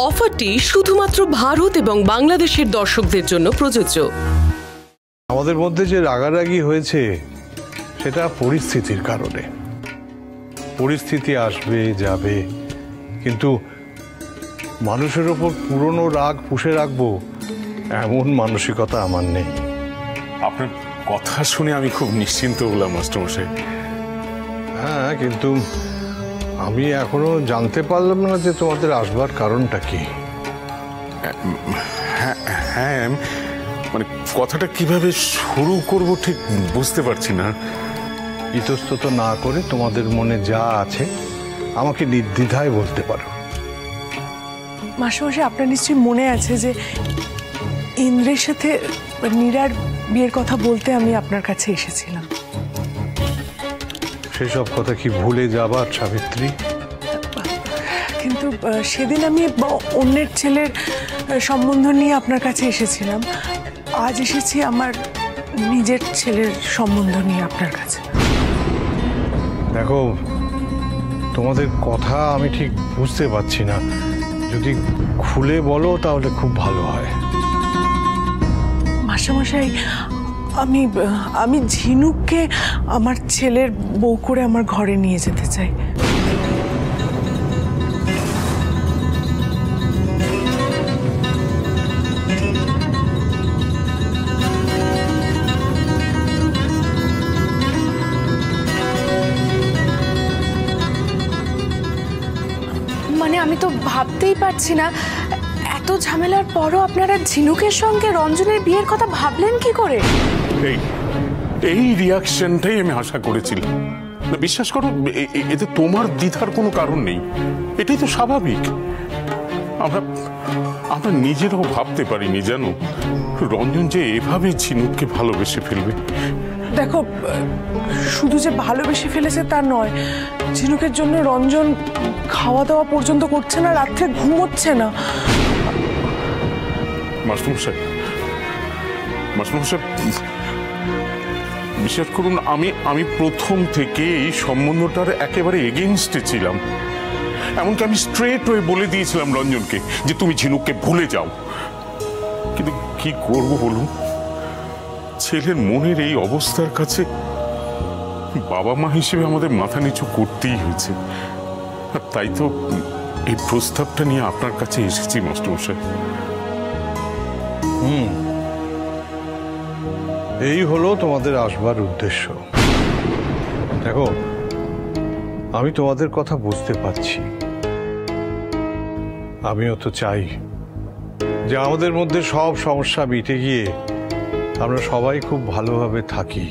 অফারটি শুধুমাত্র ভারত এবং বাংলাদেশের দর্শকদের জন্য প্রযোজ্য। আমাদের মধ্যে যে রাগারাগি হয়েছে সেটা পরিস্থিতির কারণে। পরিস্থিতি আসবে যাবে, কিন্তু মানুষের ওপর পুরনো রাগ পুষে রাখবো এমন মানসিকতা আমার নেই। আপনার কথা শুনে আমি খুব নিশ্চিন্ত হলাম মাস্টারমশাই। হ্যাঁ, কিন্তু আমি এখনো জানতে পারলাম না যে তোমাদের আসবার কারণটা কি। হ্যাঁ, মানে কথাটা কিভাবে শুরু করব ঠিক বুঝতে পারছি না। ইতস্তত না করে তোমাদের মনে যা আছে আমাকে নির্দ্বিধায় বলতে পারো। মাস্টারমশাই, আপনার নিশ্চয়ই মনে আছে যে ইন্দ্রের সাথে নীরার বিয়ের কথা বলতে আমি আপনার কাছে এসেছিলাম। সেসব কথা কি ভুলে যাবার সাবিত্রী? কিন্তু সেদিন আমি অন্যের ছেলের সম্বন্ধ নিয়ে আপনার কাছে এসেছিলাম। আজ এসেছি আমার নিজের ছেলের সম্বন্ধ নিয়ে আপনার কাছে। দেখো, তোমাদের কথা আমি ঠিক বুঝতে পারছি না, যদি খুলে বলো তাহলে খুব ভালো হয়। মাস্টারমশাই, আমি ঝিনুককে আমার ছেলের বউ করে আমার ঘরে নিয়ে যেতে চাই। মানে আমি তো ভাবতেই পারছি না, এত ঝামেলার পরও আপনারা ঝিনুকের সঙ্গে রঞ্জনের বিয়ের কথা ভাবলেন কি করে? এই রিয়াকশনটাই আমি আশা করেছিলাম। বিশ্বাস করো, এতে তোমার দ্বিধার কোনো কারণ নেই, এটাই তো স্বাভাবিক। আমরা নিজেরাও ভাবতে পারিনি জানো, রঞ্জন যে এভাবে ঝিনুককে ভালোবেসে ফেলবে। দেখো, শুধু যে ভালোবেসে ফেলেছে তা নয়, ঝিনুকের জন্য রঞ্জন খাওয়া দাওয়া পর্যন্ত করছে না, রাত্রে ঘুমোচ্ছে না। মাস্টারমশাই, বিশ্বাস করুন, আমি প্রথম থেকে এই সম্বন্ধটার একেবারে এগেইনস্টে ছিলাম। এমনকি আমি স্ট্রেট হয়ে বলে দিয়েছিলাম রঞ্জনকে যে তুমি ঝিনুককে ভুলে যাও। কিন্তু কি করব বলুন, ছেলের মনের এই অবস্থার কাছে বাবা মা হিসেবে আমাদের মাথা নিচু করতেই হয়েছে। আর তাই তো এই প্রস্তাবটা নিয়ে আপনার কাছে এসেছি মাস্টারমশাই। এই হলো তোমাদের আসবার উদ্দেশ্য। দেখো, আমি তোমাদের কথা বুঝতে পারছি। আমিও তো চাই যে আমাদের মধ্যে সব সমস্যা মিটে গিয়ে আমরা সবাই খুব ভালোভাবে থাকি।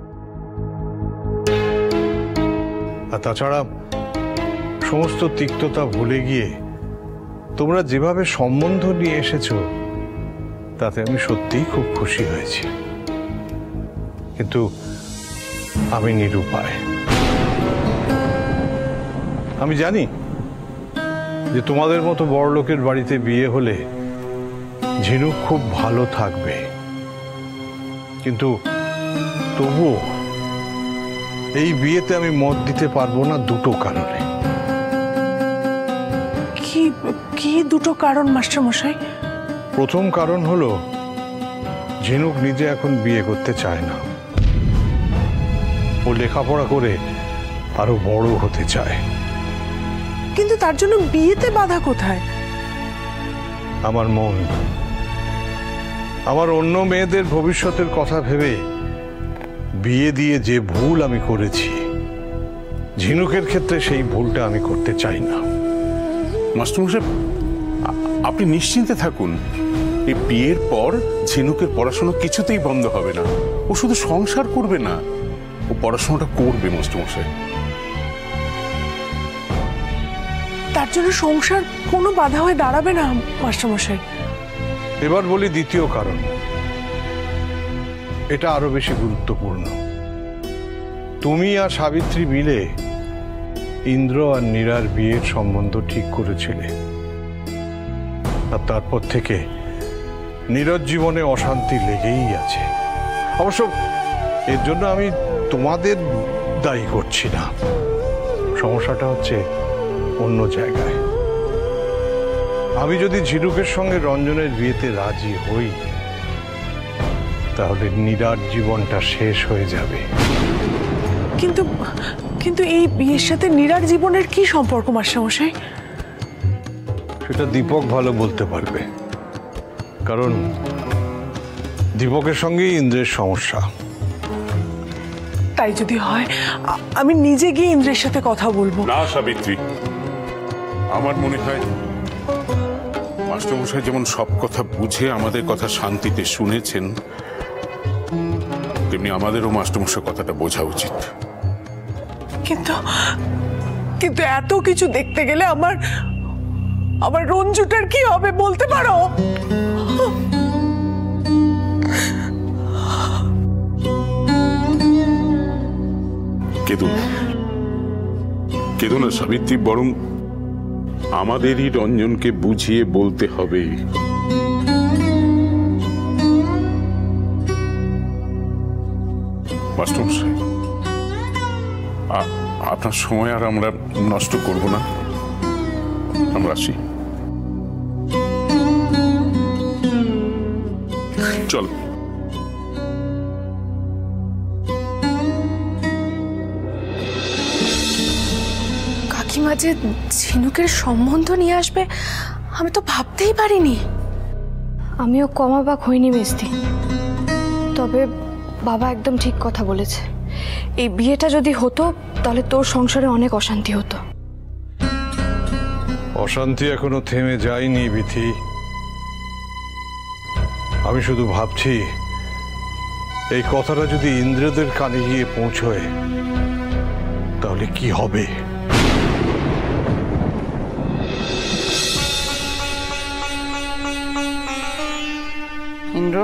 আর তাছাড়া সমস্ত তিক্ততা ভুলে গিয়ে তোমরা যেভাবে সম্বন্ধ নিয়ে এসেছো তাতে আমি সত্যিই খুব খুশি হয়েছি। কিন্তু আমি নিরুপায়। আমি জানি যে তোমাদের মতো বড় লোকের বাড়িতে বিয়ে হলে ঝিনুক খুব ভালো থাকবে, কিন্তু তবুও এই বিয়েতে আমি মত দিতে পারবো না দুটো কারণে। কি দুটো কারণ মাস্টারমশাই? প্রথম কারণ হলো ঝিনুক নিজে এখন বিয়ে করতে চায় না। ও লেখাপড়া করে আরো বড় হতে চায়। কিন্তু তার জন্য বিয়েতে বাধা কোথায়? আমার মন, আমার অন্য মেয়েদের ভবিষ্যতের কথা ভেবে বিয়ে দিয়ে যে ভুল আমি করেছি, ঝিনুকের ক্ষেত্রে সেই ভুলটা আমি করতে চাই না। মাস্টারমশাই, আপনি নিশ্চিন্তে থাকুন, এই বিয়ের পর ঝিনুকের পড়াশোনা কিছুতেই বন্ধ হবে না। ও শুধু সংসার করবে না, ও পড়াশোনাটা করবে মাস্টারমশাই। তার জন্য সংসার কোনো বাধা হয়ে দাঁড়াবে না মাস্টারমশাই। এবার বলি দ্বিতীয় কারণ, এটা আরো বেশি গুরুত্বপূর্ণ। তুমি আর সাবিত্রী মিলে ইন্দ্র আর নীরার বিয়ের সম্বন্ধ ঠিক করেছিলে, আর তারপর থেকে নীরজ জীবনে অশান্তি লেগেই আছে। অবশ্য এর জন্য আমি তোমাদের দায়ী করছি না, সমস্যাটা হচ্ছে অন্য জায়গায়। আমি যদি ঝিনুকের সঙ্গে রঞ্জনের বিয়েতে রাজি হই, তাহলে নীরার জীবনটা শেষ হয়ে যাবে। কিন্তু কিন্তু এই বিয়ের সাথে নীরার জীবনের কি সম্পর্ক মাস্টারমশাই? সেটা দীপক ভালো বলতে পারবে, কারণ দীপকের সঙ্গে ইন্দ্রের সমস্যা। তাই যদি হয় আমি নিজে গিয়ে ইন্দ্রের সাথে কথা বলবো। না সাবিত্রী, আমার মনে হয় মাস্টারমশাই যেমন সব কথা বুঝে আমাদের কথা শান্তিতে শুনেছেন, তেমনি আমাদেরও মাস্টারমশাই কথাটা বোঝা উচিত। কিন্তু কিন্তু এত কিছু দেখতে গেলে আমার রঞ্জুটার কি হবে বলতে পারো? কেঁদো না সাবিত্রী, বরং আমাদেরই রঞ্জনকে বুঝিয়ে বলতে হবে। মাস্টারমশাই, আপনার সময় আর আমরা নষ্ট করব না, আমরা আসি। চল। কাকিমা যে ঝিনুকের সম্বন্ধ নিয়ে আসবে আমি তো ভাবতেই পারিনি। আমিও কমাবাক হইনি মিস্তি, তবে বাবা একদম ঠিক কথা বলেছে। এই বিয়েটা যদি হতো তাহলে তোর সংসারে অনেক অশান্তি হতো। অশান্তি এখনো থেমে যায়নি বিথি। আমি শুধু ভাবছি, এই কথাটা যদি ইন্দ্রদের কানে গিয়ে পৌঁছয় তাহলে কি হবে। ইন্দ্র,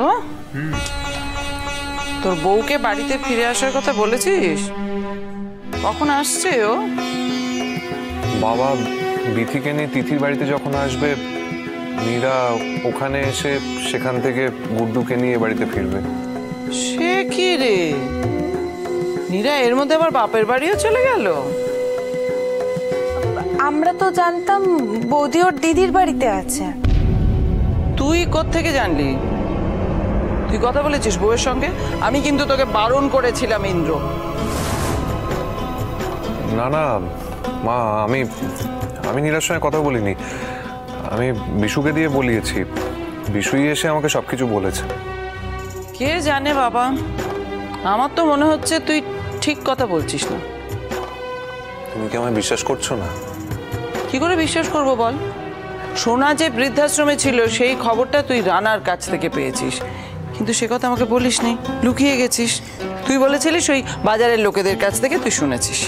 তোর বউকে বাড়িতে ফিরে আসার কথা বলেছিস? কখন আসছে ও? বাবা বিথিকে নিয়ে তিথির বাড়িতে যখন আসবে, নীরা ওখানে এসে সেখান থেকে গুড্ডুকে নিয়ে বাড়িতে ফিরবে। সে কি রে, নীরা এর মধ্যে আবার বাপের বাড়িও চলে গেল? আমরা তো জানতাম বৌদি ওর দিদির বাড়িতে আছে। তুই কোত্থেকে জানলি? তুই কথা বলেছিস বউয়ের সঙ্গে? আমি কিন্তু তোকে বারণ করেছিলাম ইন্দ্র। না না মা, আমি নীরার সঙ্গে কথা বলিনি। আমি বিশুকে দিয়ে বলিয়েছি। বিশুই এসে আমাকে সবকিছু বলেছে। কে জানে বাবা, আমার তো মনে হচ্ছে তুই ঠিক কথা বলছিস না। তুমি কি আমায় বিশ্বাস করছো না? কি করে বিশ্বাস করবো বল? সোনা যে বৃদ্ধাশ্রমে ছিল সেই খবরটা তুই রানার কাছ থেকে পেয়েছিস, কিন্তু সে কথা আমাকে বলিসনি, লুকিয়ে গেছিস। তুই বলেছিলিস ওই বাজারের লোকেদের কাছ থেকে তুই শুনেছিস।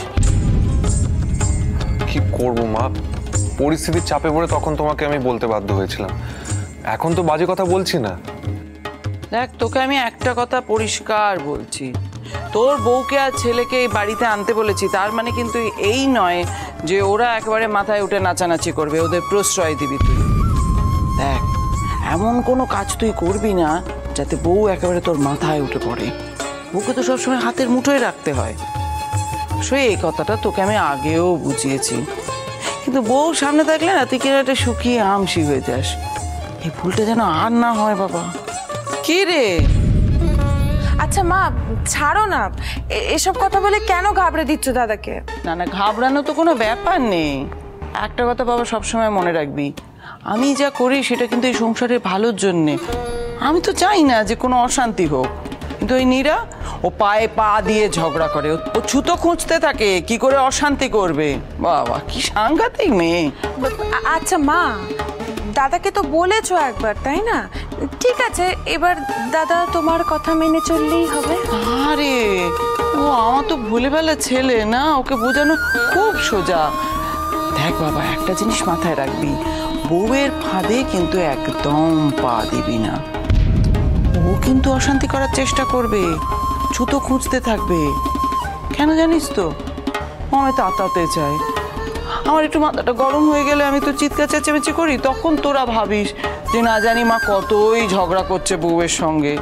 কি করবো মা, পরিস্থিতির চাপে পড়ে তখন তোমাকে আমি বলতে বাধ্য হয়েছিলাম। এখন তো বাজে কথা বলছি না। দেখ, তোকে আমি একটা কথা পরিষ্কার বলছি, তোর বউকে আর ছেলেকে এই বাড়িতে আনতে বলেছি, তার মানে কিন্তু এই নয় যে ওরা একেবারে মাথায় উঠে নাচানাচি করবে, ওদের প্রশ্রয় দিবি তুই। দেখ, এমন কোনো কাজ তুই করবি না যাতে বউ একেবারে তোর মাথায় উঠে পড়ে। বউকে তো সবসময় হাতের মুঠোয় রাখতে হয়। সেই এই কথাটা তোকে আমি আগেও বুঝিয়েছি, কিন্তু বউ সামনে থাকলে না তুই কিনা একটা শুকিয়ে আমসি হয়ে যাস। এই ভুলটা যেন আর না হয় বাবা। কি রে? আচ্ছা মা, ছাড়ো না, এসব কথা বলে কেন ঘাবড়ে দিচ্ছ দাদাকে? না না, ঘাবড়ানো তো কোনো ব্যাপার নেই। একটা কথা বাবা সবসময় মনে রাখবি, আমি যা করি সেটা কিন্তু এই সংসারের ভালোর জন্যে। আমি তো চাই না যে কোনো অশান্তি হোক, কিন্তু ওই নীরা ও পায়ে পা দিয়ে ঝগড়া করে, ও ছুতো খুঁজতে থাকে কি করে অশান্তি করবে। বাবা কি সাংঘাতিক মেয়ে। আচ্ছা মা, দাদাকে তো বলেছো একবার, তাই না? ঠিক আছে, এবার দাদা তোমার কথা মেনে চললেই হবে। আরে ও আমার তো ভুলে ফেলা ছেলে না, ওকে বোঝানো খুব সোজা। দেখ বাবা, একটা জিনিস মাথায় রাখবি, বউয়ের ফাঁদে কিন্তু একদম পা দিবি না। ও কিন্তু অশান্তি করার চেষ্টা করবে, ছুতো খুঁজতে থাকবে। কেন জানিস তো? ও আমি তাতাতে চাই। আমার একটু মাথাটা গরম হয়ে গেলে আমি তো চিৎকার চেঁচামেচি করি, তখন তোরা ভাবিস যে না জানি মা কতই ঝগড়া করছে বউয়ের সঙ্গে।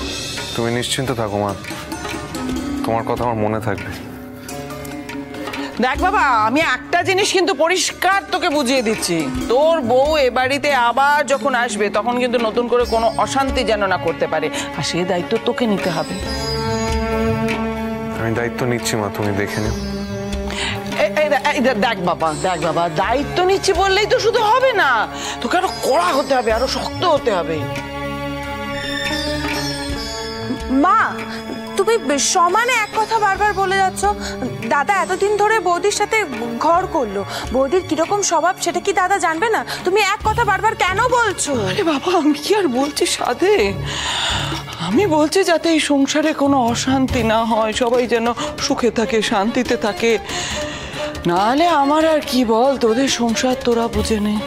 তুমি নিশ্চিন্ত থাকো মা, তোমার কথা আমার মনে থাকবে। দেখ বাবা, আমি একটা জিনিস কিন্তু পরিষ্কার তোকে বুঝিয়ে দিচ্ছি, তোর বউ এ বাড়িতে আবার যখন আসবে তখন কিন্তু নতুন করে কোনো অশান্তি যেন না করতে পারে, আর সেই দায়িত্ব তোকে নিতে হবে। আমি দায়িত্ব নিচ্ছি মা, তুমি দেখে নিও। দেখ বাবা, দায়িত্ব নিচ্ছি বললেই তো শুধু হবে না, তোকে আরো কড়া হতে হবে, আরো শক্ত হতে হবে। মা, তুমি সমানে এক কথা বারবার বলে যাচ্ছ। দাদা এতদিন ধরে বৌদির সাথে ঘর করলো, বৌদির কিরকম স্বভাব সেটা কি দাদা জানবে না? তুমি এক কথা বারবার কেন বলছো? আরে বাবা, আমি কি আর বলছি সাধে, আমি বলছি যাতে এই সংসারে কোনো অশান্তি না হয়, সবাই যেন সুখে থাকে, শান্তিতে থাকে। নাহলে আমার আর কি বল, তোদের সংসার তোরা বুঝে নে।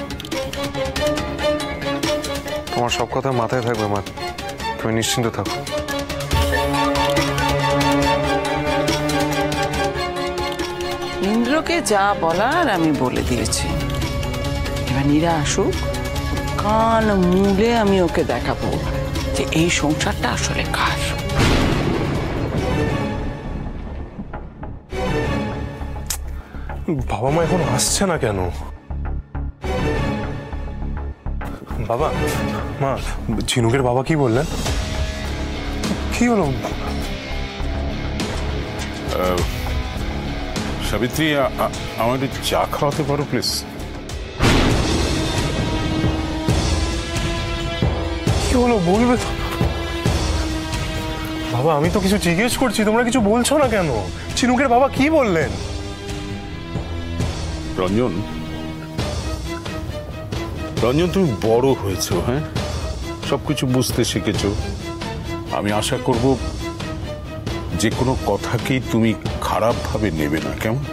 তোমার সব কথা মাথায় থাকবে মা, তুমি নিশ্চিন্ত থাকো। ইন্দ্রকে যা বলার আমি বলে দিয়েছি, এবার নীরা আসুক, কান মুলে আমি ওকে দেখাবো যে এই সংসারটা আসলে কার। বাবা মা এখন আসছে না কেন? বাবা মা, ঝিনুকের বাবা কি বললেন? কি হলো? সাবিত্রী, আমার একটু চা খাওয়াতে পারো প্লিজ? কি হলো বলবে তো? বাবা আমি তো কিছু জিজ্ঞেস করছি, তোমরা কিছু বলছো না কেন? ঝিনুকের বাবা কি বললেন? রঞ্জন, তুমি বড় হয়েছো, হ্যাঁ, সবকিছু বুঝতে শিখেছো। আমি আশা করব যে কোনো কথাকেই তুমি খারাপ ভাবে নেবে না, কেমন?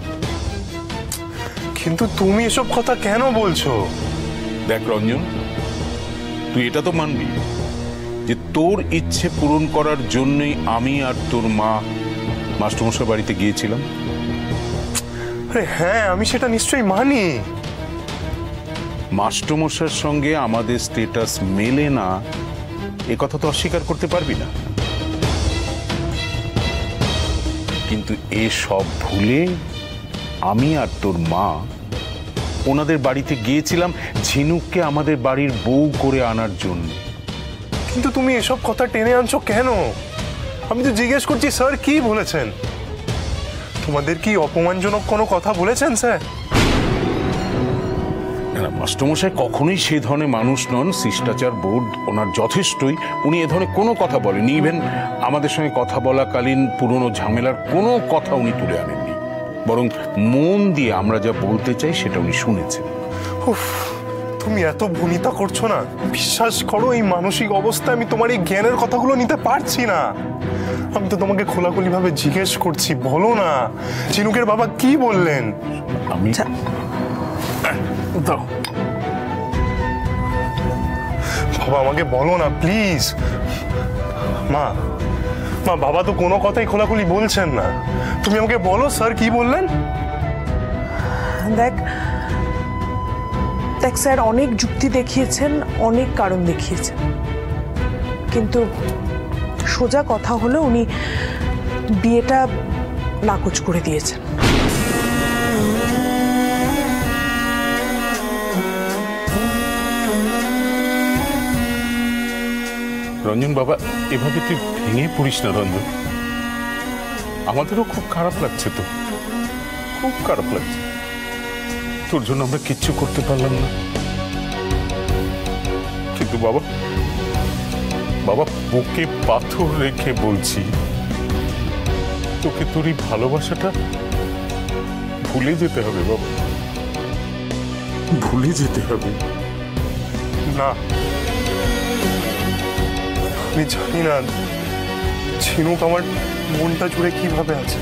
কিন্তু তুমি এসব কথা কেন বলছো? দেখ রঞ্জন, তুই এটা তো মানবি যে তোর ইচ্ছে পূরণ করার জন্যই আমি আর তোর মা মাস্টারমশাই বাড়িতে গিয়েছিলাম। আরে হ্যাঁ, আমি সেটা নিশ্চয়ই মানি। মাস্টারমশাইয়ের সঙ্গে আমাদের স্ট্যাটাস মেলে না, এ কথা তো অস্বীকার করতে পারবি না। কিন্তু এসব ভুলে আমি আর তোর মা ওনাদের বাড়িতে গিয়েছিলাম ঝিনুককে আমাদের বাড়ির বউ করে আনার জন্য। কিন্তু তুমি এসব কথা টেনে আনছো কেন? আমি তো জিজ্ঞেস করছি স্যার কি বলেছেন? তোমাদের কি অপমানজনক কোনো কথা বলেছেন স্যার? মাস্টারমশাই কখনোই সেই ধরনের মানুষ নন, শিষ্টাচার বোধ ওনার যথেষ্টই, উনি এ ধরনের কোনো কথা বলেননি। ইভেন আমাদের সঙ্গে কথা বলাকালীন পুরনো ঝামেলার কোনো কথা উনি তুলে আনেননি, বরং মন দিয়ে আমরা যা বলতে চাই সেটা উনি শুনেছেন। তুমি এত ভূমিতা করছো না, বিশ্বাস করো এই মানসিক অবস্থায় আমি তোমার এই জ্ঞানের কথাগুলো নিতে পারছি না। আমি তো তোমাকে খোলাখুলি ভাবে জিজ্ঞেস করছি, বলো না ঝিনুকের বাবা কি বললেন? আমি দাও বাবা, আমাকে বলো না প্লিজ। মা, বাবা তো কোনো কথাই খোলাখুলি বলছেন না, তুমি আমাকে বলো স্যার কি বললেন? দেখ স্যার অনেক যুক্তি দেখিয়েছেন, অনেক কারণ দেখিয়েছেন, কিন্তু সোজা কথা হলো উনি বিয়েটা নাকচ করে দিয়েছেন। রঞ্জন বাবা, এভাবে তুই ভেঙে পড়িস না রঞ্জন, আমাদেরও খুব খারাপ লাগছে, তো খুব খারাপ লাগছে। তোর জন্য আমরা কিচ্ছু করতে পারলাম না, কিন্তু বাবা বুকে পাথর রেখে বলছি, তোকে তোর এই ভালোবাসাটা ভুলে যেতে হবে বাবা, ভুলে যেতে হবে। না, আমি জানি না ঝিনুক আমার মনটা জুড়ে কিভাবে আছে,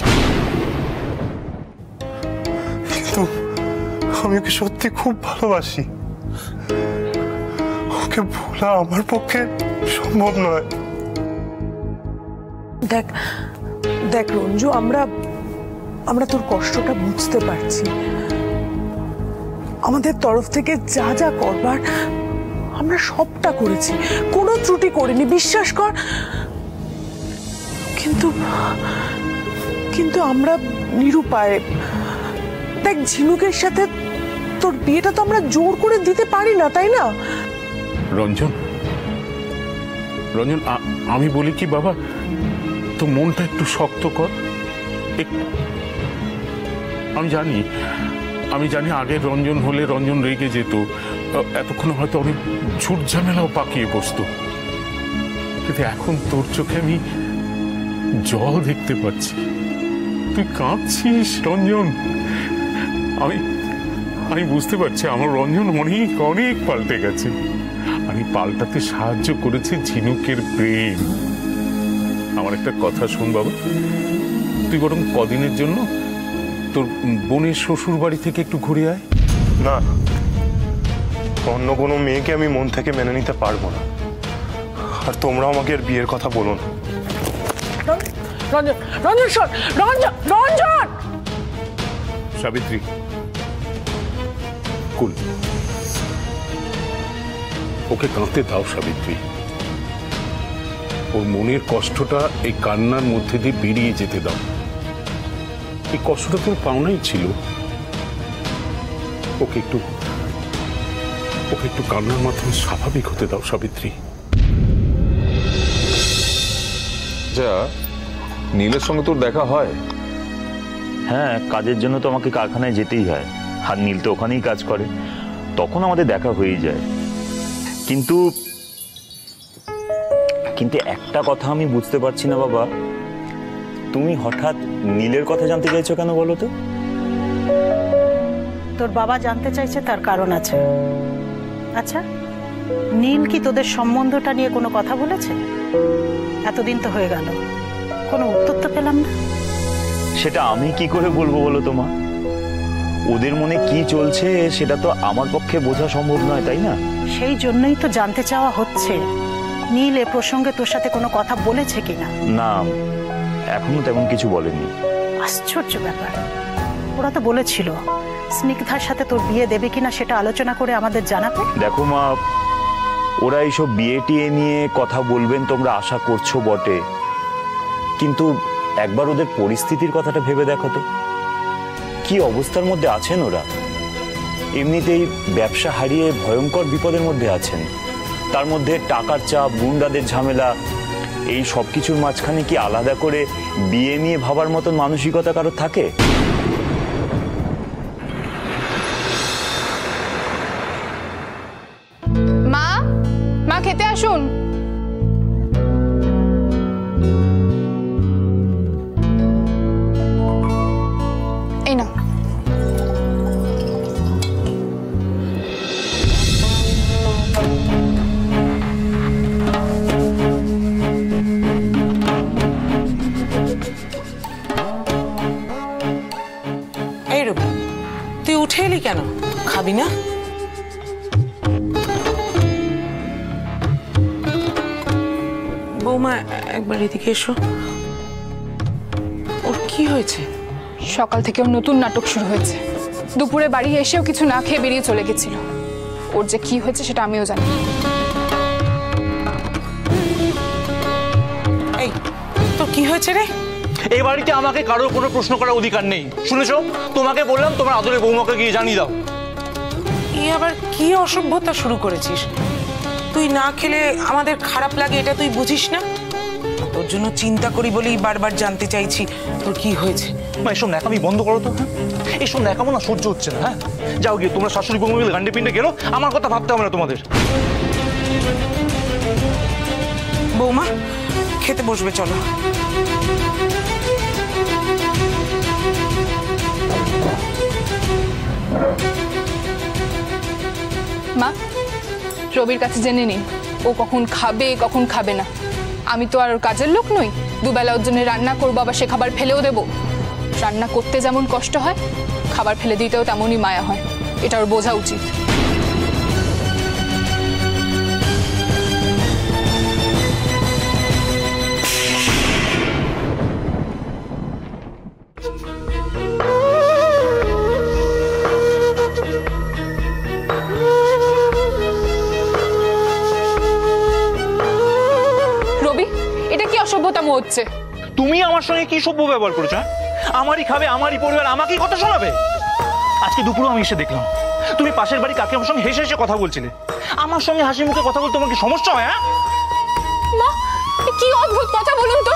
কিন্তু আমি ওকে সত্যি খুব ভালোবাসি। ওকে ভোলা আমার পক্ষে সম্ভব নয়। দেখ রঞ্জু, আমরা তোর কষ্টটা বুঝতে পারছি। আমাদের তরফ থেকে যা যা করবার আমরা সবটা করেছি, কোনো ত্রুটি করিনি, বিশ্বাস কর। কিন্তু কিন্তু আমরা নিরুপায়। দেখ, ঝিনুকের সাথে তোর বিয়েটা তো আমরা জোর করে দিতে পারি না, তাই না? রঞ্জন, রঞ্জন, আমি বলি কি বাবা, তো মনটা একটু শক্ত কর। আমি জানি আগে রঞ্জন হলে রঞ্জন রেগে যেত, এতক্ষণ হয়তো অনেক ঝুট ঝামেলাও পাকিয়ে বসতো, কিন্তু এখন তোর চোখে আমি জল দেখতে পাচ্ছি, তুই কাঁদছিস রঞ্জন। আমি বুঝতে পারছি আমার রঞ্জন অনেক অনেক পাল্টে গেছে। আমি পাল্টাতে সাহায্য করেছি ঝিনুকের প্রেম। আমার একটা কথা শোন বাবা, তুই বরং কদিনের জন্য তোর বোনের শ্বশুর বাড়ি থেকে একটু ঘুরে আয়। না, অন্য কোনো মেয়েকে আমি মন থেকে মেনে নিতে পারবো না, আর তোমরা আমাকে আর বিয়ের কথা বলো না। রঞ্জন, রঞ্জন শোন, রঞ্জন, রঞ্জন! সাবিত্রী, কুল, ওকে কাঁদতে দাও সাবিত্রী। ওর মনের কষ্টটা এই কান্নার মধ্যে দিয়ে বেরিয়ে যেতে দাও। এই কষ্টটা তোর পাওনাই ছিল। ওকে একটু কান্নার মাধ্যমে স্বাভাবিক হতে দাও সাবিত্রী। যা, নীলের সঙ্গে তোর দেখা হয়? হ্যাঁ, কাজের জন্য তো আমাকে কারখানায় যেতেই হয়, আর নীল তো ওখানেই কাজ করে, তখন আমাদের দেখা হয়েই যায়। কিন্তু একটা কথা আমি বুঝতে পারছি না বাবা, তুমি হঠাৎ নীলের কথা জানতে চাইছো কেন বলো তো? তোর বাবা জানতে চাইছে, তার কারণ আছে। আচ্ছা, নীল কি তোদের সম্বন্ধটা নিয়ে কোনো কথা বলেছে? এতদিন তো হয়ে গেল, কোনো উত্তর তো পেলাম না। সেটা আমি কি করে বলবো বলো তো মা? ওদের মনে কি চলছে সেটা তো আমার পক্ষে বোঝা সম্ভব নয়, তাই না? সেই জন্যই তো জানতে চাওয়া হচ্ছে, নীল এ প্রসঙ্গে তোর সাথে কোনো কথা বলেছে কিনা। না, এখনো তেমন কিছু বলেনি। আশ্চর্য ব্যাপার, ওরা তো বলেছিল স্নিগ্ধার সাথে তোর বিয়ে দেবে কিনা সেটা আলোচনা করে আমাদের জানাবে। দেখো মা, ওরা এইসব বিয়ে টিয়ে নিয়ে কথা বলবেন তোমরা আশা করছো বটে, কিন্তু একবার ওদের পরিস্থিতির কথাটা ভেবে দেখো তো, কি অবস্থার মধ্যে আছেন ওরা। এমনিতেই ব্যবসা হারিয়ে ভয়ঙ্কর বিপদের মধ্যে আছেন, তার মধ্যে টাকার চাপ, গুন্ডাদের ঝামেলা, এই সব কিছুর মাঝখানে কি আলাদা করে বিয়ে নিয়ে ভাবার মতন মানসিকতা কারো থাকে? মা, মা খেতে আসুন। এই না, এই রবি, তুই উঠে এলি কেন? খাবি না? বৌমা, একবার এদিকে এসো। ওর কি হয়েছে? সকাল থেকে ওর নতুন নাটক শুরু হয়েছে। দুপুরে বাড়ি এসেও কিছু না খেয়ে বেরিয়ে চলে গেছিল। ওর যে কি হয়েছে সেটা আমিও জানি। এই, তোর কি হয়েছে রে? এই বাড়িতে আমাকে কারোর কোনো প্রশ্ন করার অধিকার নেই, শুনেছো? তোমাকে বললাম তোমার আদরে বৌমাকে গিয়ে জানিয়ে দাও। এই আবার কি অসভ্যতা শুরু করেছিস? তুই না খেলে আমাদের খারাপ লাগে, এটা তুই বুঝিস না? তোর জন্য চিন্তা করি বলেই বারবার জানতে চাইছি তোর কি হয়েছে। মা, এসব ন্যাকামি বন্ধ করো তো। হ্যাঁ, এসব ন্যাকামো না সহ্য হচ্ছে না। হ্যাঁ, যাও গিয়ে তোমরা শাশুড়ি বৌমা মিলে গান্ডে পিন্ডে গেলো, আমার কথা ভাবতে হবে না তোমাদের। বৌমা, খেতে বসবে, চলো। মা, রবির কাছে জেনে নিন ও কখন খাবে কখন খাবে না। আমি তো আর ওর কাজের লোক নই, দুবেলা ওর জন্য রান্না করবো, আবার সে খাবার ফেলেও দেবো। রান্না করতে যেমন কষ্ট হয়, খাবার ফেলে দিতেও তেমনই মায়া হয়, এটা ওর বোঝা উচিত। তুমি আমার সঙ্গে কি সভ্য ব্যবহার করেছো? আমারই খাবে, আমারই পরিবার, আমাকেই কথা শোনাবে? আজকে দুপুরে আমি এসে দেখলাম তুমি পাশের বাড়ি কাকে আমার সঙ্গে হেসে হেসে কথা বলছিলে। আমার সঙ্গে হাসি মুখে কথা বলতে তোমার কি সমস্যা হয়? মা, কি অদ্ভুত কথা বলুন তো।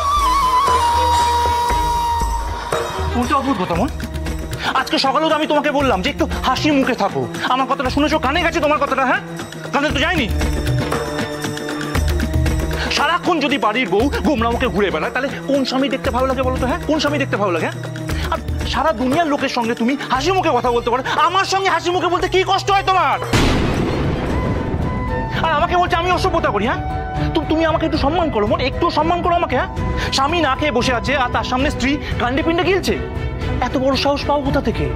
উল্টো অদ্ভুত কথা মন। আজকে সকালেও তো আমি তোমাকে বললাম যে একটু হাসি মুখে থাকো। আমার কথাটা শুনেছো? কানে গেছে তোমার কথাটা? হ্যাঁ, কানে তো যায়নি। সারাক্ষণ যদি বাড়ির বউ গোমরা মুখে ঘুরে বেড়ায় তাহলে কোন স্বামী দেখতে ভালো লাগে বলো তো? হ্যাঁ, কোন স্বামী দেখতে ভালো লাগে? আর সারা দুনিয়ার লোকের সঙ্গে তুমি হাসি মুখে কথা বলতে পারো, আমার সঙ্গে হাসি মুখে বলতে কি কষ্ট হয় তোমার? আর আমাকে বলছে আমি অসভ্যতা করি? হ্যাঁ, তুমি আমাকে একটু সম্মান করো মন, একটু সম্মান করো আমাকে। হ্যাঁ, স্বামী না খেয়ে বসে আছে আর তার সামনে স্ত্রী কাণ্ডে পিণ্ডে গিলছে। এত বড় সাহস পাও কোথা থেকে?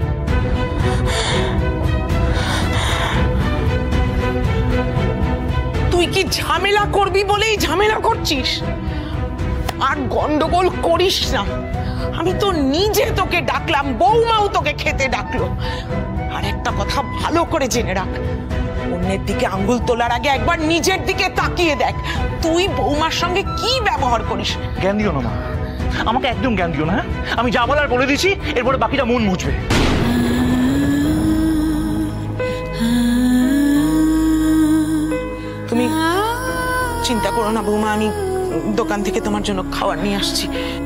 তুই কি ঝামেলা করবি বলেই ঝামেলা করছিস? আর গন্ডগোল করিস না। আমি তো নিজে তোকে ডাকলাম, বৌমাও তোকে খেতে ডাকলো। আর একটা কথা ভালো করে জেনে রাখ, অন্যের দিকে আঙ্গুল তোলার আগে একবার নিজের দিকে তাকিয়ে দেখ তুই বৌমার সঙ্গে কি ব্যবহার করিস। জ্ঞান দিও না মা, আমাকে একদম জ্ঞান দিও না। হ্যাঁ, আমি যা বলার বলে দিচ্ছি, এরপরে বাকিটা মন বুঝবে। তুমি চিন্তা করো না বৌমা, আমি দোকান থেকে তোমার জন্য খাবার নিয়ে আসছি।